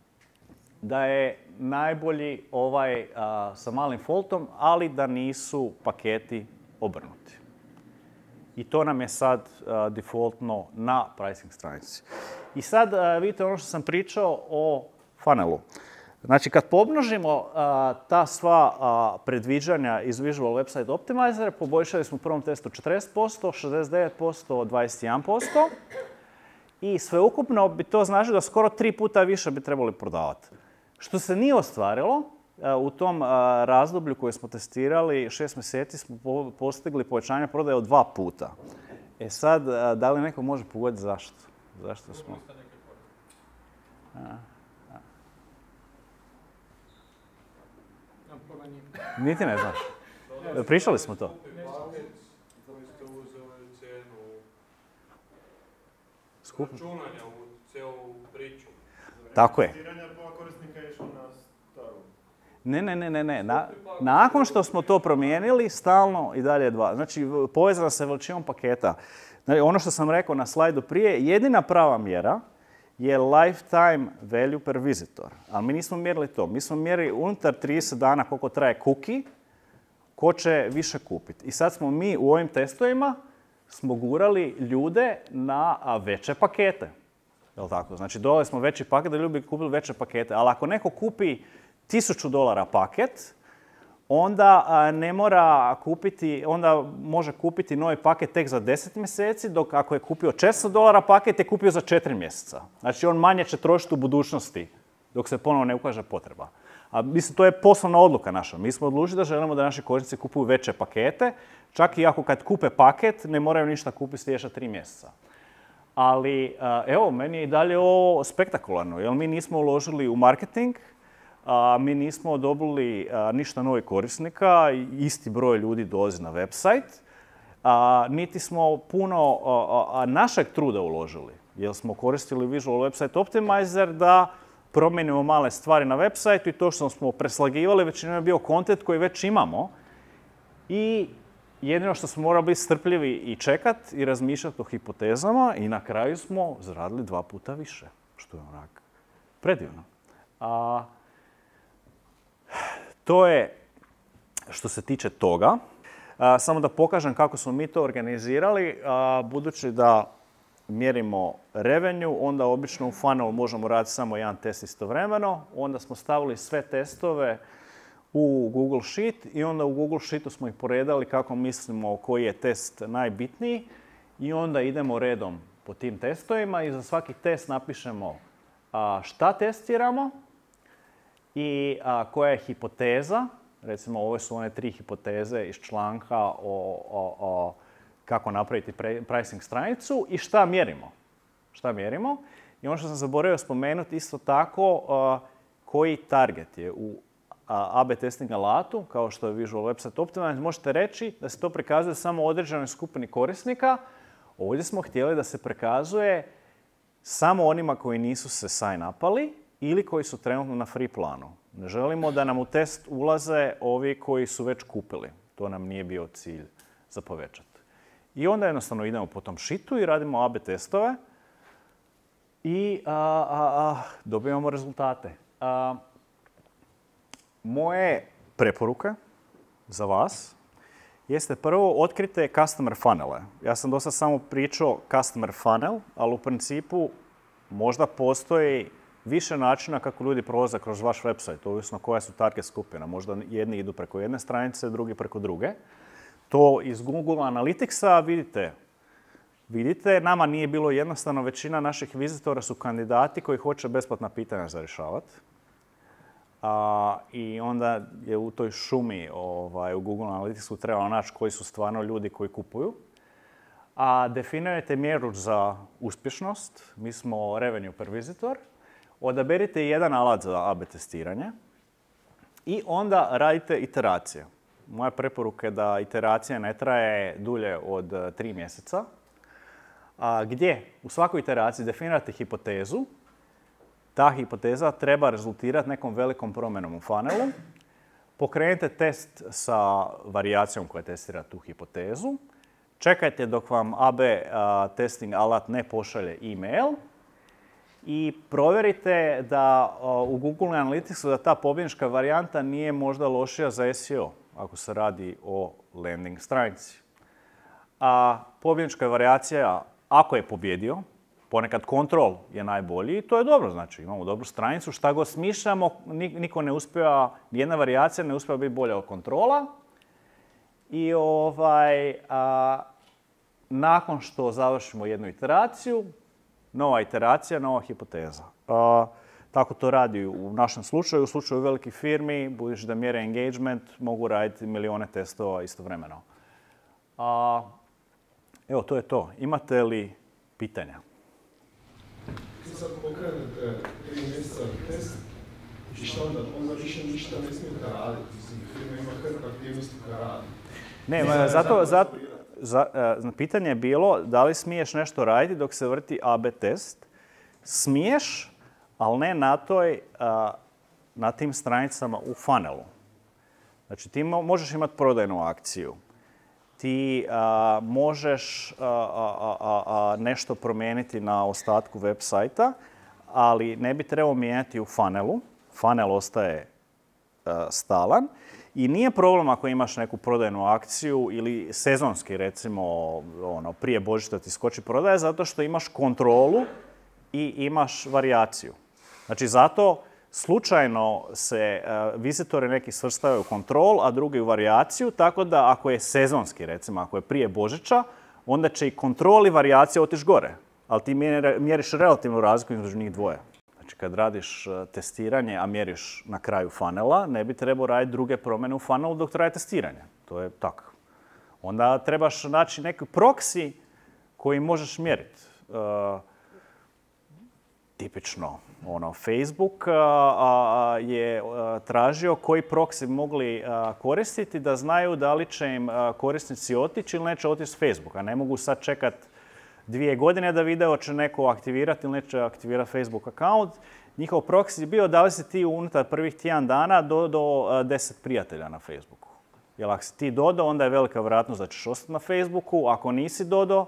da je najbolji ovaj a, sa malim fontom, ali da nisu paketi obrnuti. I to nam je sad uh, defaultno na pricing stranici. I sad uh, vidite ono što sam pričao o funnelu. Znači, kad pomnožimo uh, ta sva uh, predviđanja iz Visual Website Optimizer, poboljšali smo u prvom testu četrdeset posto, šezdeset devet posto, dvadeset jedan posto. I sveukupno bi to znači da skoro tri puta više bi trebali prodavati. Što se nije ostvarilo, u tom razdoblju koje smo testirali, šest mjeseci smo postigli povećanje prodaje od dva puta. E sad, da li neko može pogoditi zašto? Zašto smo? A, a. Niti ne znaš. Pričali smo to. Računanja u cijelu priču. Tako je. Ne, ne, ne, ne, ne. Na, nakon što smo to promijenili, stalno i dalje dva. Znači, povezana se veličinom paketa. Znači, ono što sam rekao na slajdu prije, jedina prava mjera je lifetime value per visitor. Ali mi nismo mjerili to. Mi smo mjerili unutar trideset dana koliko traje cookie, ko će više kupiti. I sad smo mi u ovim testovima smo gurali ljude na veće pakete. Jel' tako? Znači, doveli smo veći paket da ljudi bi kupili veće pakete. Ali ako neko kupi tisuću dolara paket, onda ne mora kupiti, onda može kupiti novi paket tek za deset mjeseci, dok ako je kupio četiristo dolara paket, je kupio za četiri mjeseca. Znači, on manje će trošiti u budućnosti, dok se ponovno ne ukaže potreba. A mislim, to je poslovna odluka naša. Mi smo odlučili da želimo da naši korisnici kupuju veće pakete, čak i ako kad kupe paket, ne moraju ništa kupiti sljedeća tri mjeseca. Ali, evo, meni je i dalje ovo spektakularno, jer mi nismo uložili u marketing, a, mi nismo dobili a, ništa novih korisnika, isti broj ljudi dolazi na website, a, niti smo puno a, a, našeg truda uložili, jer smo koristili Visual Website Optimizer da promijenimo male stvari na website i to što smo preslagivali, većinom je bio kontent koji već imamo i jedino što smo morali biti strpljivi i čekati i razmišljati o hipotezama i na kraju smo zaradili dva puta više, što je onak predivno. A, to je što se tiče toga. A, samo da pokažem kako smo mi to organizirali, a, budući da mjerimo revenue, onda obično u funnel možemo raditi samo jedan test istovremeno, onda smo stavili sve testove u Google Sheet i onda u Google Sheetu smo ih poredali kako mislimo koji je test najbitniji i onda idemo redom po tim testovima i za svaki test napišemo a, šta testiramo i a, koja je hipoteza. Recimo, ove su one tri hipoteze iz članka o, o, o kako napraviti pricing stranicu i šta mjerimo. Šta mjerimo. I ono što sam zaboravio spomenuti, isto tako a, koji target je u A B testing alatu, kao što je Visual Website Optimizer, možete reći da se to prikazuje samo određenoj skupini korisnika. Ovdje smo htjeli da se prikazuje samo onima koji nisu se sign-upali ili koji su trenutno na free planu. Ne želimo da nam u test ulaze ovi koji su već kupili. To nam nije bio cilj za povećati. I onda jednostavno idemo po tom šitu i radimo A B testove i a, a, a, dobivamo rezultate. A, Moje preporuke za vas jeste prvo otkrite customer funnele. Ja sam dosta samo pričao customer funnel, ali u principu možda postoji više načina kako ljudi prolaze kroz vaš website, ovisno koja su target skupina. Možda jedni idu preko jedne stranice, drugi preko druge. To iz Google Analyticsa vidite. Vidite, nama nije bilo jednostavno, većina naših vizitora su kandidati koji hoće besplatna pitanja za rješavati. A, I onda je u toj šumi ovaj, u Google Analyticsu trebalo naći koji su stvarno ljudi koji kupuju. A definirajte mjeru za uspješnost. Mi smo revenue per visitor. Odaberite jedan alat za A B testiranje. I onda radite iteracije. Moja preporuka je da iteracija ne traje dulje od tri mjeseca. A, gdje u svakoj iteraciji definirate hipotezu. Ta hipoteza treba rezultirati nekom velikom promjenom u funnelu. Pokrenite test sa varijacijom koja testira tu hipotezu. Čekajte dok vam A B testing alat ne pošalje e-mail. I provjerite da u Google Analyticsu da ta pobjednička varijanta nije možda lošija za S E O, ako se radi o landing stranici. a pobjednička varijacija, ako je pobjedio, ponekad kontrol je najbolji i to je dobro, znači imamo dobru stranicu, šta god smišljamo, niko ne uspijeva, nijedna varijacija ne uspijeva biti bolja od kontrola. I ovaj, a, nakon što završimo jednu iteraciju, nova iteracija, nova hipoteza. A, tako to radi u našem slučaju, u slučaju velikih firmi, budući da mjere engagement, mogu raditi milijone testova istovremeno. A, evo, to je to. Imate li pitanja? Sad pokrenete tri mjeseca test i šta onda? Onda više ništa ne smijete raditi. Firma ima hrpa aktivnosti koja radi. Ne, ma, zato, zato, za, uh, pitanje je bilo da li smiješ nešto raditi dok se vrti A B test. Smiješ, ali ne na toj, uh, na tim stranicama u funnelu. Znači ti mo- možeš imati prodajnu akciju. Ti uh, možeš uh, uh, uh, uh, nešto promijeniti na ostatku web sajta, ali ne bi trebao mijenjati u funnelu. Funnel ostaje uh, stalan. I nije problem ako imaš neku prodajnu akciju ili sezonski, recimo, ono, prije Božića ti skoči prodaja, zato što imaš kontrolu i imaš varijaciju. Znači, zato slučajno se uh, vizitori neki svrstavaju u kontrol, a drugi u varijaciju, tako da ako je sezonski, recimo, ako je prije Božića, onda će i kontrol i varijacija otići gore. Ali ti mjeriš relativnu razliku između njih dvoje. Znači, kad radiš testiranje, a mjeriš na kraju funnela, ne bi trebao raditi druge promjene u funnelu dok traje testiranje. To je tako. Onda trebaš naći neki proxy koji možeš mjeriti. Uh, tipično, ono, Facebook uh, uh, je uh, tražio koji proxy mogli uh, koristiti da znaju da li će im uh, korisnici otići ili neće otići s Facebooka. Ne mogu sad čekati dvije godine da video će neko aktivirati ili neće aktivirati Facebook account. Njihov proxy je bio da li si ti unutar prvih tjedan dana do, do deset prijatelja na Facebooku. Jer ako si ti dodao, onda je velika vjerojatnost da ćeš ostati na Facebooku. Ako nisi dodao,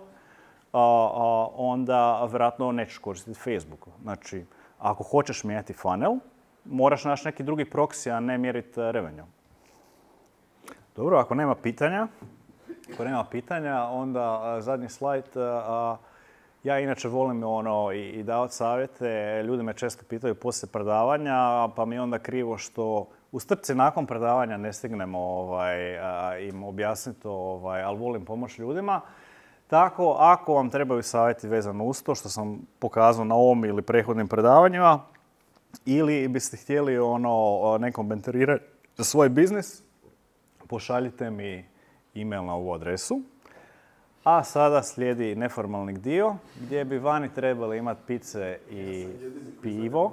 onda vjerojatno nećeš koristiti Facebook. Znači, ako hoćeš mijenjati funnel, moraš naći neki drugi proxy, a ne mjeriti revenue. Dobro, ako nema pitanja, Ako nema pitanja, onda zadnji slajd. Ja inače volim ono i, i davati savjete. Ljudi me često pitaju poslije predavanja, pa mi je onda krivo što u strci nakon predavanja ne stignemo ovaj, a, im objasniti, ovaj, ali volim pomoći ljudima. Tako, ako vam trebaju savjeti vezano uz to što sam pokazao na ovom ili prethodnim predavanjima, ili biste htjeli ono, nekom mentorirati za svoj biznis, pošaljite mi e-mail na ovu adresu. A sada slijedi neformalni dio gdje bi vani trebali imati pice i pivo.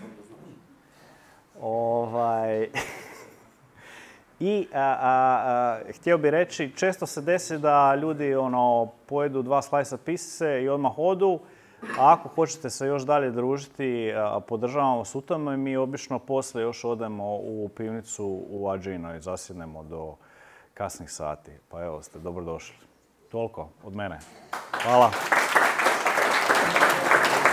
Ovaj... I a, a, a, htio bih reći, često se desi da ljudi ono, pojedu dva slajsa pisice i odmah odu. A ako hoćete se još dalje družiti, a, podržavamo s u tome i mi obično poslije još odemo u pivnicu u Ađino i zasjednemo do kasnih sati. Pa evo, ste dobrodošli. Toliko od mene. Hvala.